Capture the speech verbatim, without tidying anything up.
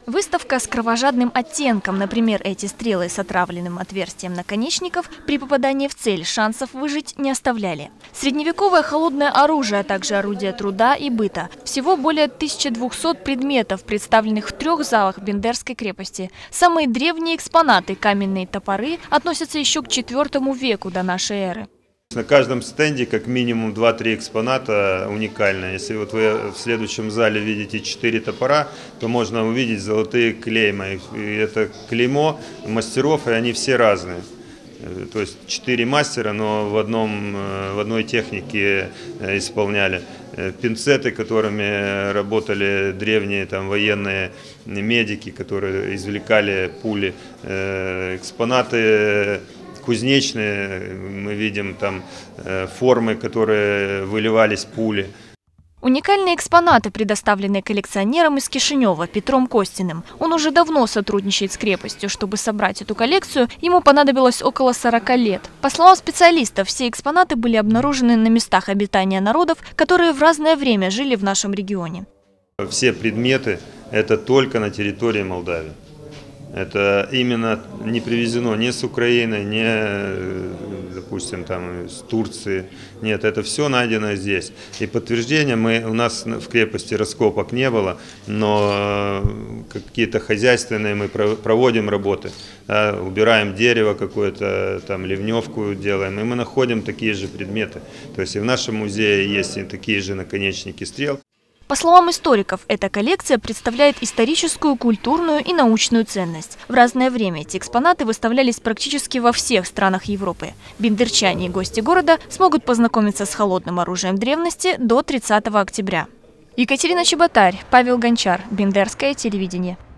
Выставка с кровожадным оттенком, например, эти стрелы с отравленным отверстием наконечников, при попадании в цель шансов выжить не оставляли. Средневековое холодное оружие, а также орудия труда и быта. Всего более тысячи двухсот предметов, представленных в трех залах Бендерской крепости. Самые древние экспонаты, каменные топоры, относятся еще к четвёртому веку до нашей эры. На каждом стенде как минимум два-три экспоната уникальные. Если вот вы в следующем зале видите четыре топора, то можно увидеть золотые клейма. И это клеймо мастеров, и они все разные. То есть четыре мастера, но в, одном, в одной технике исполняли. Пинцеты, которыми работали древние там, военные медики, которые извлекали пули. Экспонаты кузнечные, мы видим там формы, которые выливались пули. Уникальные экспонаты, предоставленные коллекционером из Кишинева Петром Костиным. Он уже давно сотрудничает с крепостью. Чтобы собрать эту коллекцию, ему понадобилось около сорока лет. По словам специалистов, все экспонаты были обнаружены на местах обитания народов, которые в разное время жили в нашем регионе. Все предметы – это только на территории Молдавии. Это именно не привезено ни с Украины, ни, допустим, там, с Турции. Нет, это все найдено здесь. И подтверждения мы, у нас в крепости раскопок не было, но какие-то хозяйственные мы проводим работы. Да, убираем дерево какое-то, там, ливневку делаем, и мы находим такие же предметы. То есть и в нашем музее есть и такие же наконечники стрел. По словам историков, эта коллекция представляет историческую, культурную и научную ценность. В разное время эти экспонаты выставлялись практически во всех странах Европы. Бендерчане и гости города смогут познакомиться с холодным оружием древности до тридцатого октября. Екатерина Чеботарь, Павел Гончар, Бендерское телевидение.